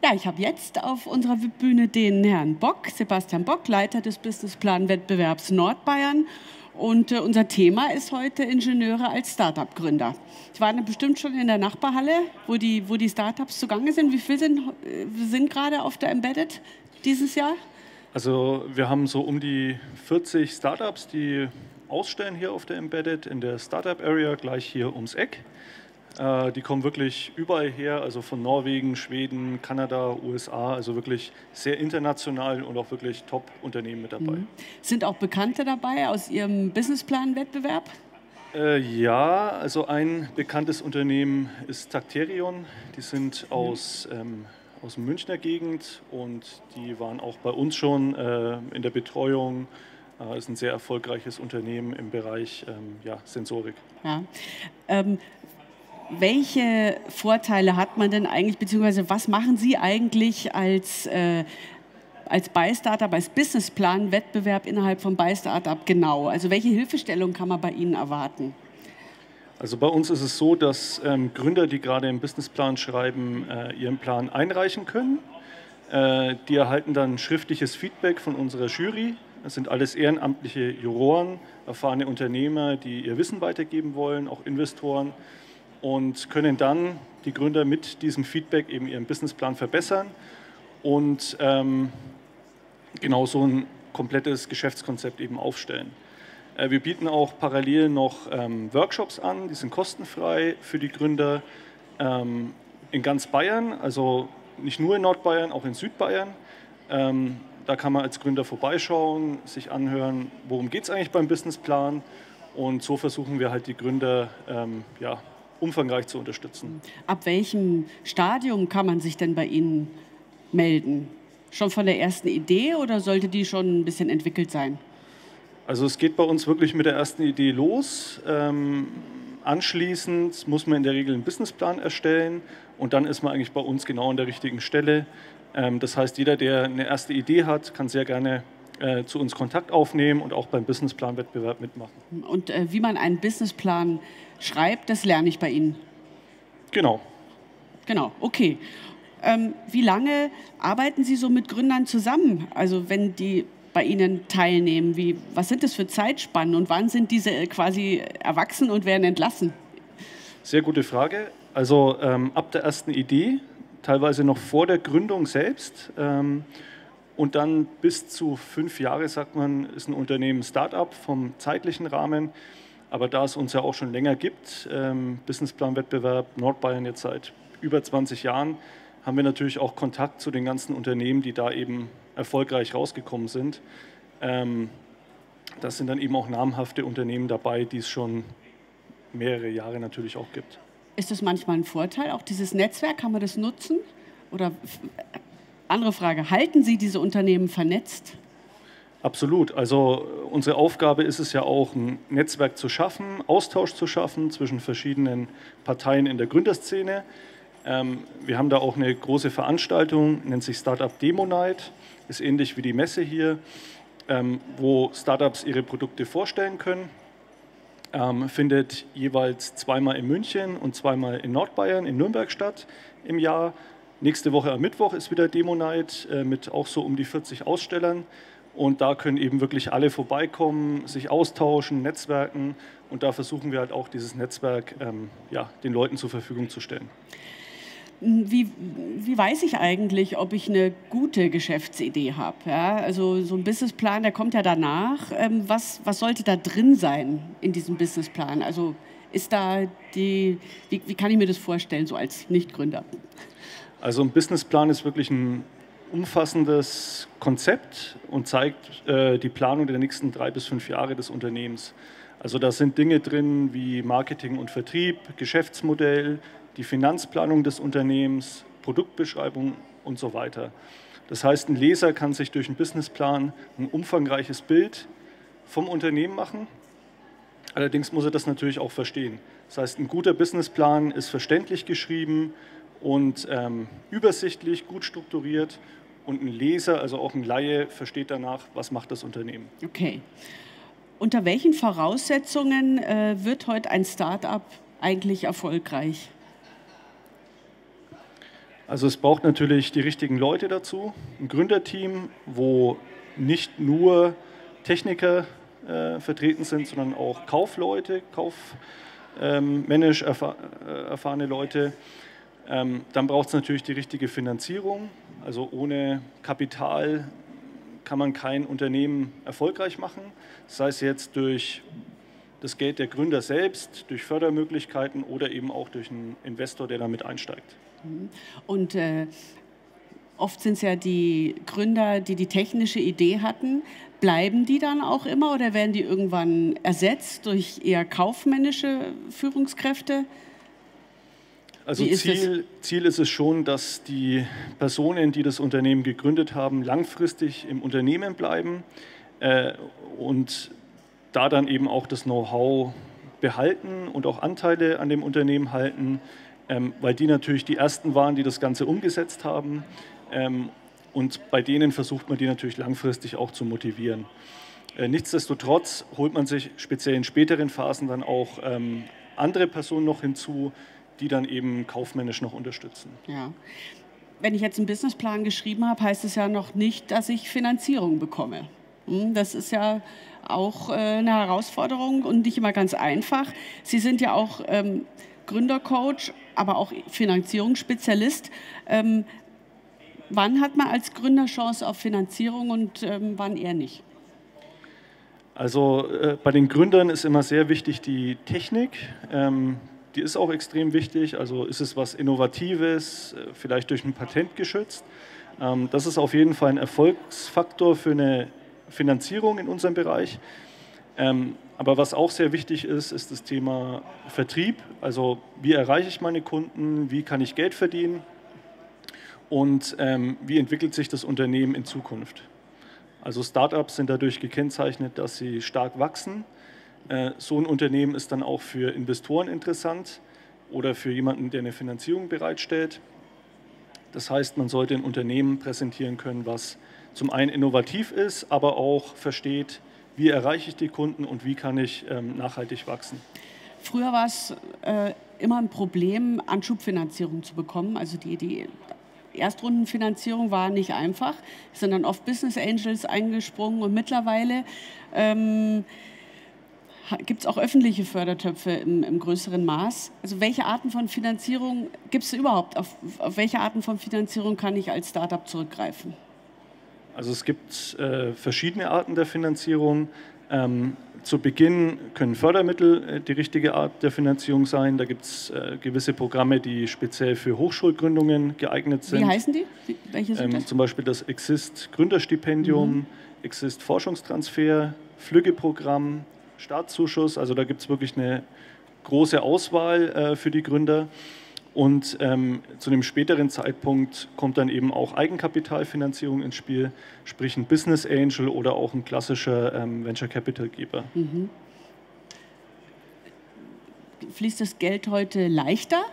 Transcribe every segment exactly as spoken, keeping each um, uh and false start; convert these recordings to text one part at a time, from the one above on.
Ja, ich habe jetzt auf unserer Bühne den Herrn Bock, Sebastian Bock, Leiter des Businessplan-Wettbewerbs Nordbayern. Und äh, unser Thema ist heute Ingenieure als Start-up-Gründer. Sie waren bestimmt schon in der Nachbarhalle, wo die, wo die Startups zugange sind. Wie viele sind, äh, sind gerade auf der Embedded dieses Jahr? Also wir haben so um die vierzig Startups, die ausstellen hier auf der Embedded in der Startup Area gleich hier ums Eck. Äh, die kommen wirklich überall her, also von Norwegen, Schweden, Kanada, U S A, also wirklich sehr international und auch wirklich Top-Unternehmen mit dabei. Mhm. Sind auch Bekannte dabei aus Ihrem Businessplan-Wettbewerb? Äh, ja, also ein bekanntes Unternehmen ist Takterion. Die sind aus, ähm, aus der Münchner Gegend und die waren auch bei uns schon äh, in der Betreuung. Äh, ist ein sehr erfolgreiches Unternehmen im Bereich ähm, ja, Sensorik. Ja. Ähm, welche Vorteile hat man denn eigentlich, beziehungsweise was machen Sie eigentlich als, äh, als Buy-Startup, als Businessplan-Wettbewerb innerhalb von Buy-Startup genau? Also welche Hilfestellung kann man bei Ihnen erwarten? Also bei uns ist es so, dass ähm, Gründer, die gerade einen Businessplan schreiben, äh, ihren Plan einreichen können. Äh, die erhalten dann schriftliches Feedback von unserer Jury. Das sind alles ehrenamtliche Juroren, erfahrene Unternehmer, die ihr Wissen weitergeben wollen, auch Investoren, und können dann die Gründer mit diesem Feedback eben ihren Businessplan verbessern und ähm, genau so ein komplettes Geschäftskonzept eben aufstellen. Äh, wir bieten auch parallel noch ähm, Workshops an, die sind kostenfrei für die Gründer ähm, in ganz Bayern, also nicht nur in Nordbayern, auch in Südbayern. Ähm, da kann man als Gründer vorbeischauen, sich anhören, worum geht es eigentlich beim Businessplan, und so versuchen wir halt die Gründer ähm, ja, umfangreich zu unterstützen. Ab welchem Stadium kann man sich denn bei Ihnen melden? Schon von der ersten Idee oder sollte die schon ein bisschen entwickelt sein? Also es geht bei uns wirklich mit der ersten Idee los. Ähm, anschließend muss man in der Regel einen Businessplan erstellen und dann ist man eigentlich bei uns genau an der richtigen Stelle. Ähm, das heißt, jeder, der eine erste Idee hat, kann sehr gerne äh, zu uns Kontakt aufnehmen und auch beim Businessplan-Wettbewerb mitmachen. Und äh, wie man einen Businessplan schreibt, das lerne ich bei Ihnen. Genau. Genau, okay. Ähm, wie lange arbeiten Sie so mit Gründern zusammen? Also wenn die bei Ihnen teilnehmen, wie, was sind das für Zeitspannen und wann sind diese quasi erwachsen und werden entlassen? Sehr gute Frage. Also ähm, ab der ersten Idee, teilweise noch vor der Gründung selbst, ähm, und dann bis zu fünf Jahre, sagt man, ist ein Unternehmen Start-up vom zeitlichen Rahmen. Aber da es uns ja auch schon länger gibt, ähm, Businessplan-Wettbewerb Nordbayern jetzt seit über zwanzig Jahren, haben wir natürlich auch Kontakt zu den ganzen Unternehmen, die da eben erfolgreich rausgekommen sind. Ähm, das sind dann eben auch namhafte Unternehmen dabei, die es schon mehrere Jahre natürlich auch gibt. Ist das manchmal ein Vorteil, auch dieses Netzwerk, kann man das nutzen? Oder andere Frage, halten Sie diese Unternehmen vernetzt? Absolut. Also unsere Aufgabe ist es ja auch, ein Netzwerk zu schaffen, Austausch zu schaffen zwischen verschiedenen Parteien in der Gründerszene. Ähm, wir haben da auch eine große Veranstaltung, nennt sich Startup Demo Night, ist ähnlich wie die Messe hier, ähm, wo Startups ihre Produkte vorstellen können. Ähm, findet jeweils zweimal in München und zweimal in Nordbayern, in Nürnberg statt im Jahr. Nächste Woche am Mittwoch ist wieder Demo Night äh, mit auch so um die vierzig Ausstellern. Und da können eben wirklich alle vorbeikommen, sich austauschen, netzwerken. Und da versuchen wir halt auch dieses Netzwerk ähm, ja, den Leuten zur Verfügung zu stellen. Wie, wie weiß ich eigentlich, ob ich eine gute Geschäftsidee habe? Ja, also so ein Businessplan, der kommt ja danach. Ähm, was, was sollte da drin sein in diesem Businessplan? Also ist da die, wie, wie kann ich mir das vorstellen, so als Nichtgründer? Also ein Businessplan ist wirklich ein umfassendes Konzept und zeigt äh, die Planung der nächsten drei bis fünf Jahre des Unternehmens. Also da sind Dinge drin wie Marketing und Vertrieb, Geschäftsmodell, die Finanzplanung des Unternehmens, Produktbeschreibung und so weiter. Das heißt, ein Leser kann sich durch einen Businessplan ein umfangreiches Bild vom Unternehmen machen. Allerdings muss er das natürlich auch verstehen. Das heißt, ein guter Businessplan ist verständlich geschrieben und ähm, übersichtlich, gut strukturiert. Und ein Leser, also auch ein Laie, versteht danach, was macht das Unternehmen. Okay. Unter welchen Voraussetzungen äh, wird heute ein Start-up eigentlich erfolgreich? Also es braucht natürlich die richtigen Leute dazu, ein Gründerteam, wo nicht nur Techniker äh, vertreten sind, sondern auch Kaufleute, kaufmännisch ähm, erfahr äh, erfahrene Leute. Ähm, dann braucht es natürlich die richtige Finanzierung. Also ohne Kapital kann man kein Unternehmen erfolgreich machen. Das heißt jetzt durch das Geld der Gründer selbst, durch Fördermöglichkeiten oder eben auch durch einen Investor, der damit einsteigt. Und äh, oft sind es ja die Gründer, die die technische Idee hatten. Bleiben die dann auch immer oder werden die irgendwann ersetzt durch eher kaufmännische Führungskräfte? Also Ziel, Ziel ist es schon, dass die Personen, die das Unternehmen gegründet haben, langfristig im Unternehmen bleiben äh, und da dann eben auch das Know-how behalten und auch Anteile an dem Unternehmen halten, ähm, weil die natürlich die Ersten waren, die das Ganze umgesetzt haben. Ähm, und bei denen versucht man die natürlich langfristig auch zu motivieren. Äh, nichtsdestotrotz holt man sich speziell in späteren Phasen dann auch ähm, andere Personen noch hinzu, die dann eben kaufmännisch noch unterstützen. Ja. Wenn ich jetzt einen Businessplan geschrieben habe, heißt es ja noch nicht, dass ich Finanzierung bekomme. Das ist ja auch eine Herausforderung und nicht immer ganz einfach. Sie sind ja auch ähm, Gründercoach, aber auch Finanzierungsspezialist. Ähm, wann hat man als Gründer Chance auf Finanzierung und ähm, wann eher nicht? Also äh, bei den Gründern ist immer sehr wichtig die Technik. Ähm, Die ist auch extrem wichtig, also ist es was Innovatives, vielleicht durch ein Patent geschützt. Das ist auf jeden Fall ein Erfolgsfaktor für eine Finanzierung in unserem Bereich. Aber was auch sehr wichtig ist, ist das Thema Vertrieb. Also wie erreiche ich meine Kunden, wie kann ich Geld verdienen und wie entwickelt sich das Unternehmen in Zukunft. Also Startups sind dadurch gekennzeichnet, dass sie stark wachsen. So ein Unternehmen ist dann auch für Investoren interessant oder für jemanden, der eine Finanzierung bereitstellt. Das heißt, man sollte ein Unternehmen präsentieren können, was zum einen innovativ ist, aber auch versteht, wie erreiche ich die Kunden und wie kann ich ähm, nachhaltig wachsen. Früher war es äh, immer ein Problem, Anschubfinanzierung zu bekommen. Also die, die Erstrundenfinanzierung war nicht einfach, es sind dann oft Business Angels eingesprungen und mittlerweile ähm, gibt es auch öffentliche Fördertöpfe im, im größeren Maß. Also welche Arten von Finanzierung gibt es überhaupt? Auf, auf welche Arten von Finanzierung kann ich als Startup zurückgreifen? Also es gibt äh, verschiedene Arten der Finanzierung. Ähm, zu Beginn können Fördermittel äh, die richtige Art der Finanzierung sein. Da gibt es äh, gewisse Programme, die speziell für Hochschulgründungen geeignet sind. Wie heißen die? Wie, welche sind ähm, das? Zum Beispiel das Exist Gründerstipendium, mhm. Exist Forschungstransfer, Flügge-Programm, Staatszuschuss, also da gibt es wirklich eine große Auswahl äh, für die Gründer und ähm, zu einem späteren Zeitpunkt kommt dann eben auch Eigenkapitalfinanzierung ins Spiel, sprich ein Business Angel oder auch ein klassischer ähm, Venture Capital Geber. Mhm. Fließt das Geld heute leichter?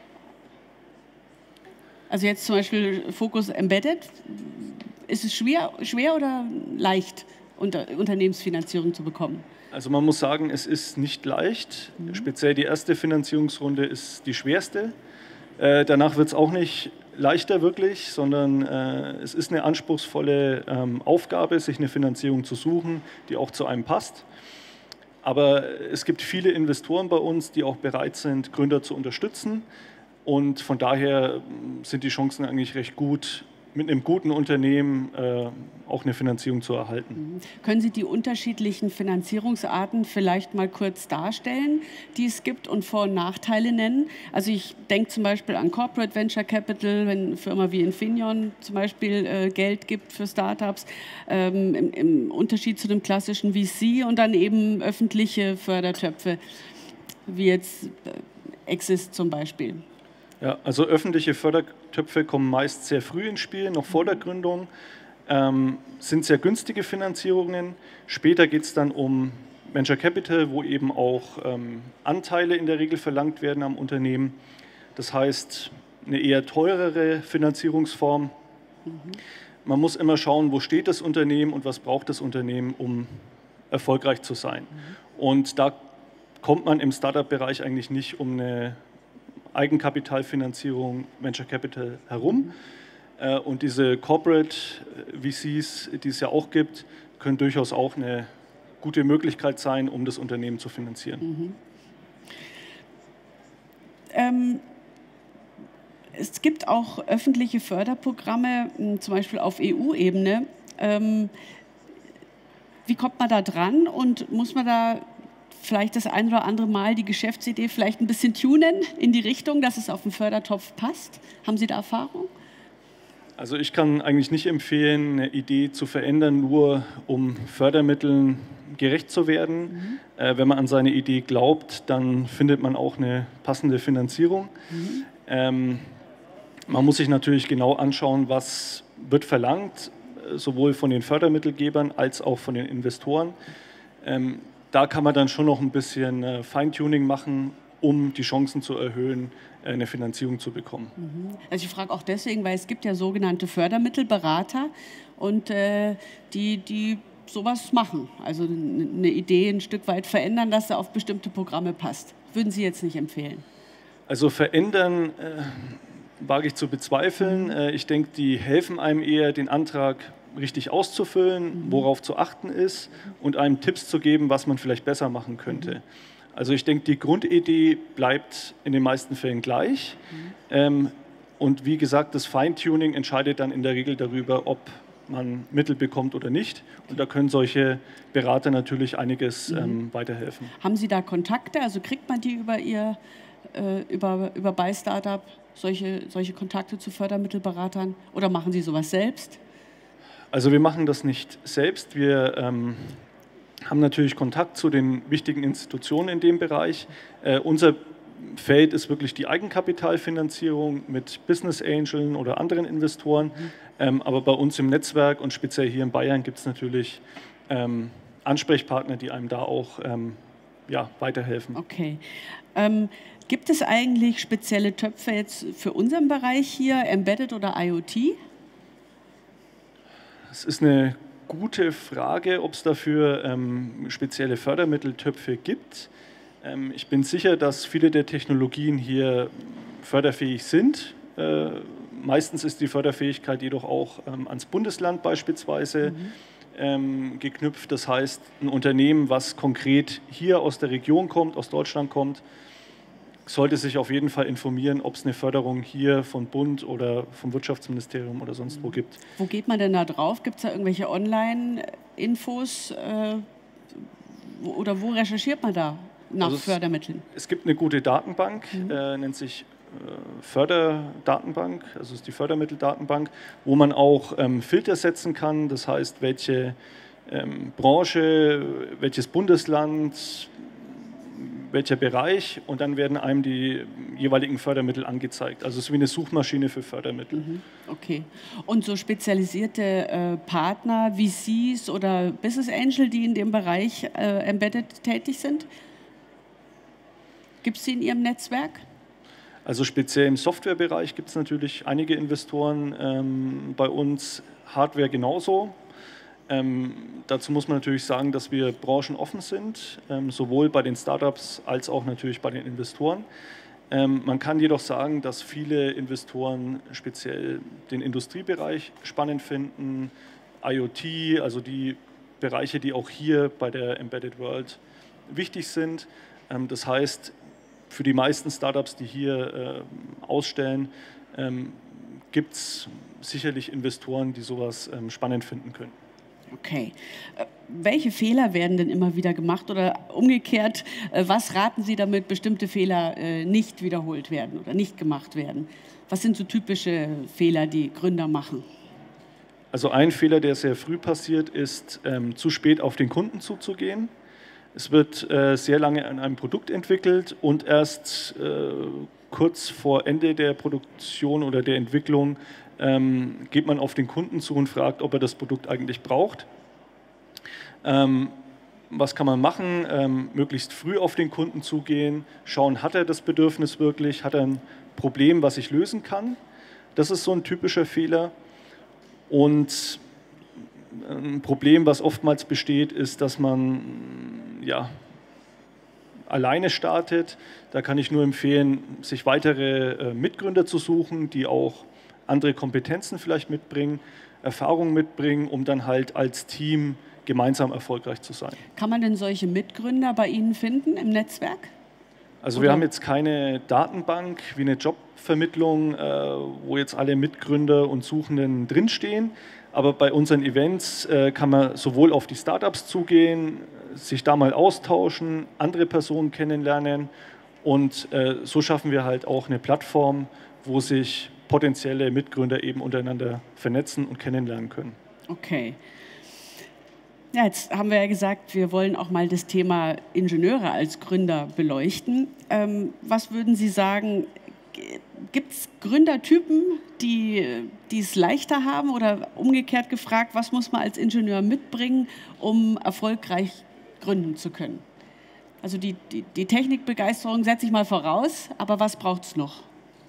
Also jetzt zum Beispiel Fokus Embedded, ist es schwer, schwer oder leicht, unter, Unternehmensfinanzierung zu bekommen? Also man muss sagen, es ist nicht leicht. Mhm. Speziell die erste Finanzierungsrunde ist die schwerste. Äh, danach wird es auch nicht leichter wirklich, sondern äh, es ist eine anspruchsvolle ähm, Aufgabe, sich eine Finanzierung zu suchen, die auch zu einem passt. Aber es gibt viele Investoren bei uns, die auch bereit sind, Gründer zu unterstützen. Und von daher sind die Chancen eigentlich recht gut, mit einem guten Unternehmen äh, auch eine Finanzierung zu erhalten. Können Sie die unterschiedlichen Finanzierungsarten vielleicht mal kurz darstellen, die es gibt und Vor- und Nachteile nennen? Also ich denke zum Beispiel an Corporate Venture Capital, wenn eine Firma wie Infineon zum Beispiel äh, Geld gibt für Startups, ähm, im, im Unterschied zu dem klassischen V C und dann eben öffentliche Fördertöpfe, wie jetzt äh, Exist zum Beispiel. Ja, also öffentliche Fördertöpfe kommen meist sehr früh ins Spiel, noch vor der Gründung, ähm, sind sehr günstige Finanzierungen. Später geht es dann um Venture Capital, wo eben auch ähm, Anteile in der Regel verlangt werden am Unternehmen. Das heißt, eine eher teurere Finanzierungsform. Mhm. Man muss immer schauen, wo steht das Unternehmen und was braucht das Unternehmen, um erfolgreich zu sein. Mhm. Und da kommt man im Startup-Bereich eigentlich nicht um eine Eigenkapitalfinanzierung, Venture Capital herum. Äh, und diese Corporate V Cs, die es ja auch gibt, können durchaus auch eine gute Möglichkeit sein, um das Unternehmen zu finanzieren. Mhm. Ähm, es gibt auch öffentliche Förderprogramme, zum Beispiel auf E U-Ebene. Ähm, wie kommt man da dran und muss man da vielleicht das ein oder andere Mal die Geschäftsidee vielleicht ein bisschen tunen in die Richtung, dass es auf den Fördertopf passt? Haben Sie da Erfahrung? Also ich kann eigentlich nicht empfehlen, eine Idee zu verändern, nur um Fördermitteln gerecht zu werden. Mhm. Äh, wenn man an seine Idee glaubt, dann findet man auch eine passende Finanzierung. Mhm. Ähm, man muss sich natürlich genau anschauen, was wird verlangt, sowohl von den Fördermittelgebern als auch von den Investoren. Ähm, da kann man dann schon noch ein bisschen äh, Feintuning machen, um die Chancen zu erhöhen, eine Finanzierung zu bekommen. Also ich frage auch deswegen, weil es gibt ja sogenannte Fördermittelberater und äh, die, die sowas machen, also eine Idee ein Stück weit verändern, dass sie auf bestimmte Programme passt. Würden Sie jetzt nicht empfehlen? Also verändern äh, wage ich zu bezweifeln. Äh, ich denke, die helfen einem eher, den Antrag richtig auszufüllen, mhm. worauf zu achten ist und einem Tipps zu geben, was man vielleicht besser machen könnte. Mhm. Also ich denke, die Grundidee bleibt in den meisten Fällen gleich. Mhm. Ähm, und wie gesagt, das Feintuning entscheidet dann in der Regel darüber, ob man Mittel bekommt oder nicht. Und da können solche Berater natürlich einiges mhm. ähm, weiterhelfen. Haben Sie da Kontakte? Also kriegt man die über Ihr, äh, über, über Buy Startup, solche, solche Kontakte zu Fördermittelberatern? Oder machen Sie sowas selbst? Also wir machen das nicht selbst. Wir ähm, haben natürlich Kontakt zu den wichtigen Institutionen in dem Bereich. Äh, unser Feld ist wirklich die Eigenkapitalfinanzierung mit Business Angeln oder anderen Investoren. Mhm. Ähm, aber bei uns im Netzwerk und speziell hier in Bayern gibt es natürlich ähm, Ansprechpartner, die einem da auch ähm, ja, weiterhelfen. Okay. Ähm, gibt es eigentlich spezielle Töpfe jetzt für unseren Bereich hier, Embedded oder IoT? Das ist eine gute Frage, ob es dafür ähm, spezielle Fördermitteltöpfe gibt. Ähm, ich bin sicher, dass viele der Technologien hier förderfähig sind. Äh, meistens ist die Förderfähigkeit jedoch auch ähm, ans Bundesland beispielsweise mhm. ähm, geknüpft. Das heißt, ein Unternehmen, was konkret hier aus der Region kommt, aus Deutschland kommt, sollte sich auf jeden Fall informieren, ob es eine Förderung hier vom Bund oder vom Wirtschaftsministerium oder sonst wo gibt. Wo geht man denn da drauf? Gibt es da irgendwelche Online-Infos äh, wo, oder wo recherchiert man da nach also Fördermitteln? Es, es gibt eine gute Datenbank, mhm. äh, nennt sich äh, Förderdatenbank, also ist die Fördermitteldatenbank, wo man auch ähm, Filter setzen kann, das heißt, welche ähm, Branche, welches Bundesland, welcher Bereich, und dann werden einem die jeweiligen Fördermittel angezeigt. Also es ist wie eine Suchmaschine für Fördermittel. Okay. Und so spezialisierte äh, Partner, V Cs oder Business Angel, die in dem Bereich äh, Embedded tätig sind, gibt es sie in Ihrem Netzwerk? Also speziell im Softwarebereich gibt es natürlich einige Investoren, ähm, bei uns Hardware genauso. Ähm, dazu muss man natürlich sagen, dass wir branchenoffen sind, ähm, sowohl bei den Startups als auch natürlich bei den Investoren. Ähm, man kann jedoch sagen, dass viele Investoren speziell den Industriebereich spannend finden, IoT, also die Bereiche, die auch hier bei der Embedded World wichtig sind. Ähm, das heißt, für die meisten Startups, die hier äh, ausstellen, ähm, gibt es sicherlich Investoren, die sowas ähm, spannend finden können. Okay. Welche Fehler werden denn immer wieder gemacht oder umgekehrt, was raten Sie, damit bestimmte Fehler nicht wiederholt werden oder nicht gemacht werden? Was sind so typische Fehler, die Gründer machen? Also ein Fehler, der sehr früh passiert, ist, ähm, zu spät auf den Kunden zuzugehen. Es wird äh, sehr lange an einem Produkt entwickelt und erst äh, kurz vor Ende der Produktion oder der Entwicklung ähm, geht man auf den Kunden zu und fragt, ob er das Produkt eigentlich braucht. Ähm, was kann man machen? Ähm, möglichst früh auf den Kunden zugehen, schauen, hat er das Bedürfnis wirklich, hat er ein Problem, was ich lösen kann? Das ist so ein typischer Fehler. Und ein Problem, was oftmals besteht, ist, dass man ja, alleine startet. Da kann ich nur empfehlen, sich weitere äh, Mitgründer zu suchen, die auch andere Kompetenzen vielleicht mitbringen, Erfahrung mitbringen, um dann halt als Team gemeinsam erfolgreich zu sein. Kann man denn solche Mitgründer bei Ihnen finden im Netzwerk? Also Oder? Wir haben jetzt keine Datenbank wie eine Jobvermittlung, äh, wo jetzt alle Mitgründer und Suchenden drinstehen. Aber bei unseren Events äh, kann man sowohl auf die Startups zugehen, sich da mal austauschen, andere Personen kennenlernen. Und äh, so schaffen wir halt auch eine Plattform, wo sich potenzielle Mitgründer eben untereinander vernetzen und kennenlernen können. Okay. Ja, jetzt haben wir ja gesagt, wir wollen auch mal das Thema Ingenieure als Gründer beleuchten. Ähm, was würden Sie sagen, gibt es Gründertypen, die, die es leichter haben, oder umgekehrt gefragt, was muss man als Ingenieur mitbringen, um erfolgreich gründen zu können? Also die, die, die Technikbegeisterung setze ich mal voraus, aber was braucht es noch?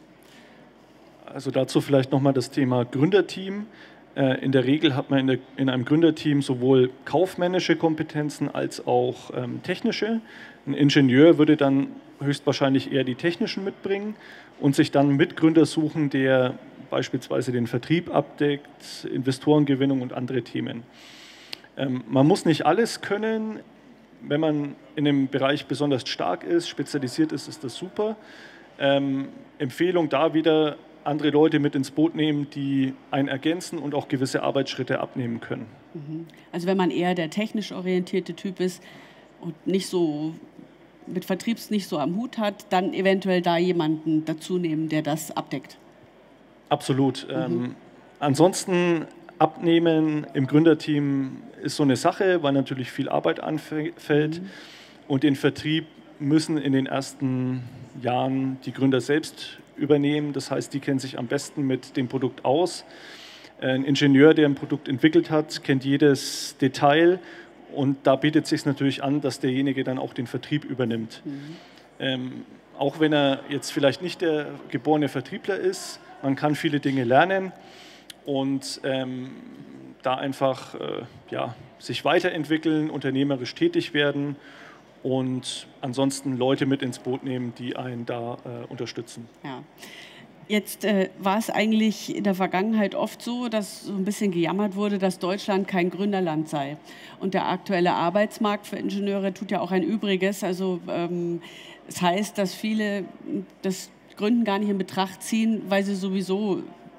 Also dazu vielleicht nochmal das Thema Gründerteam. In der Regel hat man in, der, in einem Gründerteam sowohl kaufmännische Kompetenzen als auch ähm, technische. Ein Ingenieur würde dann höchstwahrscheinlich eher die technischen mitbringen und sich dann einen Mitgründer suchen, der beispielsweise den Vertrieb abdeckt, Investorengewinnung und andere Themen. Ähm, man muss nicht alles können. Wenn man in einem Bereich besonders stark ist, spezialisiert ist, ist das super. Ähm, Empfehlung da wieder, andere Leute mit ins Boot nehmen, die einen ergänzen und auch gewisse Arbeitsschritte abnehmen können. Also wenn man eher der technisch orientierte Typ ist und nicht so mit Vertriebs nicht so am Hut hat, dann eventuell da jemanden dazu nehmen, der das abdeckt. Absolut. Mhm. Ähm, ansonsten abnehmen im Gründerteam ist so eine Sache, weil natürlich viel Arbeit anfällt. Mhm. Und den Vertrieb müssen in den ersten Jahren die Gründer selbst übernehmen. Das heißt, die kennen sich am besten mit dem Produkt aus. Ein Ingenieur, der ein Produkt entwickelt hat, kennt jedes Detail, und da bietet es sich natürlich an, dass derjenige dann auch den Vertrieb übernimmt. Mhm. Ähm, auch wenn er jetzt vielleicht nicht der geborene Vertriebler ist, man kann viele Dinge lernen und ähm, da einfach äh, ja, sich weiterentwickeln, unternehmerisch tätig werden und ansonsten Leute mit ins Boot nehmen, die einen da äh, unterstützen. Ja. Jetzt äh, war es eigentlich in der Vergangenheit oft so, dass so ein bisschen gejammert wurde, dass Deutschland kein Gründerland sei. Und der aktuelle Arbeitsmarkt für Ingenieure tut ja auch ein Übriges. Also ähm, es heißt, dass viele das Gründen gar nicht in Betracht ziehen, weil sie sowieso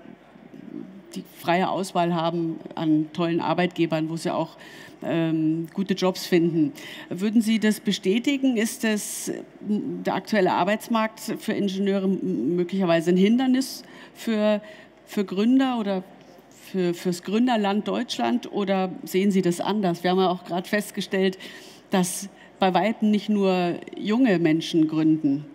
die freie Auswahl haben an tollen Arbeitgebern, wo sie auch ähm, gute Jobs finden. Würden Sie das bestätigen? Ist das, der aktuelle Arbeitsmarkt für Ingenieure möglicherweise ein Hindernis für, für Gründer oder für, fürs Gründerland Deutschland, oder sehen Sie das anders? Wir haben ja auch gerade festgestellt, dass bei weitem nicht nur junge Menschen gründen.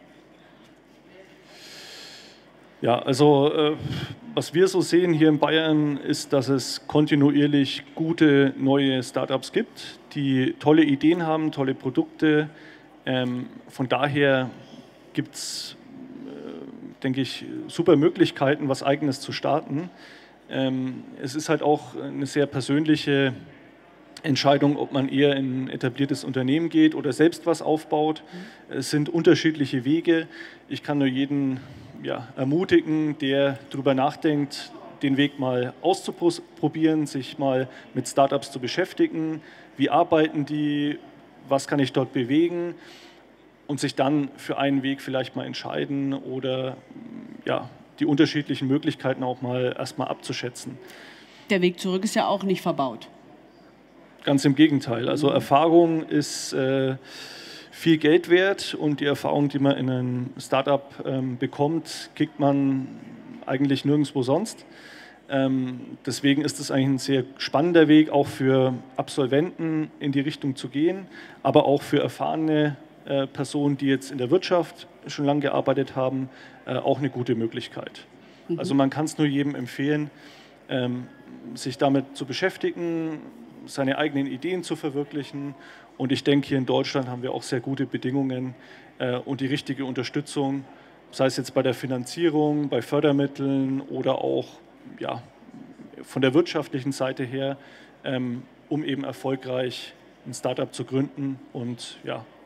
Ja, also äh, was wir so sehen hier in Bayern ist, dass es kontinuierlich gute neue Startups gibt, die tolle Ideen haben, tolle Produkte. Ähm, von daher gibt es, äh, denke ich, super Möglichkeiten, was Eigenes zu starten. Ähm, es ist halt auch eine sehr persönliche Entscheidung, ob man eher in ein etabliertes Unternehmen geht oder selbst was aufbaut. Es sind unterschiedliche Wege. Ich kann nur jeden ja, ermutigen, der darüber nachdenkt, den Weg mal auszuprobieren, sich mal mit Startups zu beschäftigen. Wie arbeiten die? Was kann ich dort bewegen? Und sich dann für einen Weg vielleicht mal entscheiden oder ja, die unterschiedlichen Möglichkeiten auch mal erstmal abzuschätzen. Der Weg zurück ist ja auch nicht verbaut. Ganz im Gegenteil. Also Erfahrung ist äh, viel Geld wert, und die Erfahrung, die man in einem Startup ähm, bekommt, kriegt man eigentlich nirgendwo sonst. Ähm, deswegen ist es eigentlich ein sehr spannender Weg, auch für Absolventen in die Richtung zu gehen, aber auch für erfahrene äh, Personen, die jetzt in der Wirtschaft schon lange gearbeitet haben, äh, auch eine gute Möglichkeit. Mhm. Also man kann es nur jedem empfehlen, ähm, sich damit zu beschäftigen, seine eigenen Ideen zu verwirklichen. Und ich denke, hier in Deutschland haben wir auch sehr gute Bedingungen äh, und die richtige Unterstützung, sei es jetzt bei der Finanzierung, bei Fördermitteln oder auch ja, von der wirtschaftlichen Seite her, ähm, um eben erfolgreich ein Startup zu gründen und ja,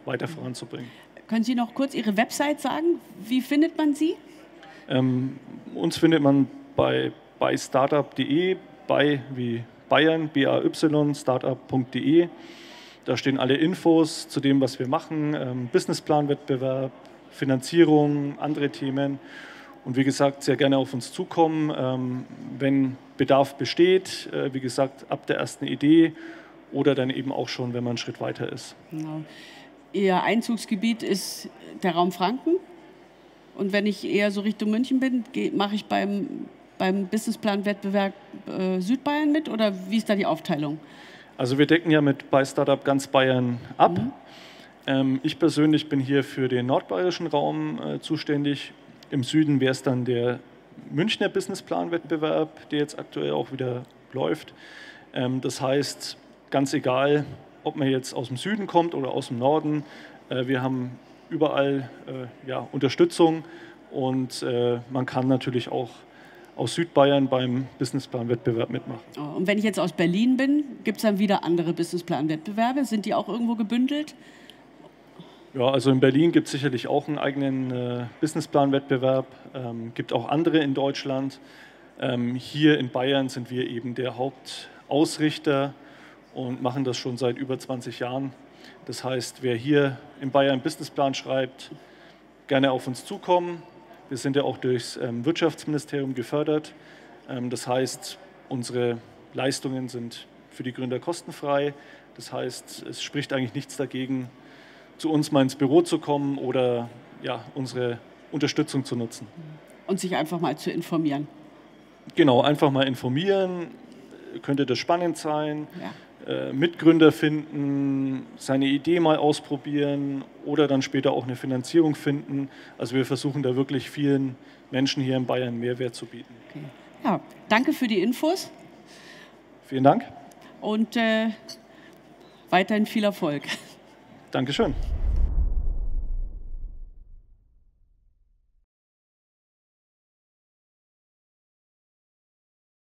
weiter voranzubringen. Können Sie noch kurz Ihre Website sagen? Wie findet man Sie? Ähm, uns findet man bei, bei startup punkt de, bei wie Bayern, B A Y, startup punkt de. Da stehen alle Infos zu dem, was wir machen, ähm, Businessplan-Wettbewerb, Finanzierung, andere Themen. Und wie gesagt, sehr gerne auf uns zukommen, ähm, wenn Bedarf besteht, äh, wie gesagt, ab der ersten Idee oder dann eben auch schon, wenn man einen Schritt weiter ist. Genau. Ihr Einzugsgebiet ist der Raum Franken. Und wenn ich eher so Richtung München bin, mache ich beim, beim Businessplan-Wettbewerb äh, Südbayern mit oder wie ist da die Aufteilung? Also wir decken ja mit bei Startup ganz Bayern ab. Mhm. Ähm, ich persönlich bin hier für den nordbayerischen Raum äh, zuständig. Im Süden wäre es dann der Münchner Businessplan-Wettbewerb, der jetzt aktuell auch wieder läuft. Ähm, das heißt, ganz egal, ob man jetzt aus dem Süden kommt oder aus dem Norden, äh, wir haben überall äh, ja, Unterstützung und äh, man kann natürlich auch aus Südbayern beim Businessplan-Wettbewerb mitmachen. Und wenn ich jetzt aus Berlin bin, gibt es dann wieder andere Businessplan-Wettbewerbe? Sind die auch irgendwo gebündelt? Ja, also in Berlin gibt es sicherlich auch einen eigenen äh, Businessplan-Wettbewerb, ähm, gibt auch andere in Deutschland. Ähm, hier in Bayern sind wir eben der Hauptausrichter und machen das schon seit über zwanzig Jahren. Das heißt, wer hier in Bayern einen Businessplan schreibt, gerne auf uns zukommen. Wir sind ja auch durchs ähm, Wirtschaftsministerium gefördert. Ähm, das heißt, unsere Leistungen sind für die Gründer kostenfrei. Das heißt, es spricht eigentlich nichts dagegen, zu uns mal ins Büro zu kommen oder ja, unsere Unterstützung zu nutzen. Und sich einfach mal zu informieren. Genau, einfach mal informieren. Könnte das spannend sein? Ja. Mitgründer finden, seine Idee mal ausprobieren oder dann später auch eine Finanzierung finden. Also wir versuchen da wirklich vielen Menschen hier in Bayern Mehrwert zu bieten. Okay. Ja, danke für die Infos. Vielen Dank. Und äh, weiterhin viel Erfolg. Dankeschön.